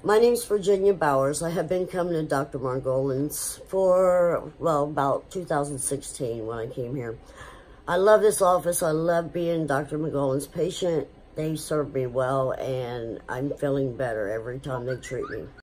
My name's Virginia Bowers. I have been coming to Dr. Margolin's for, well, about 2016 when I came here. I love this office. I love being Dr. Margolin's patient. They serve me well, and I'm feeling better every time they treat me.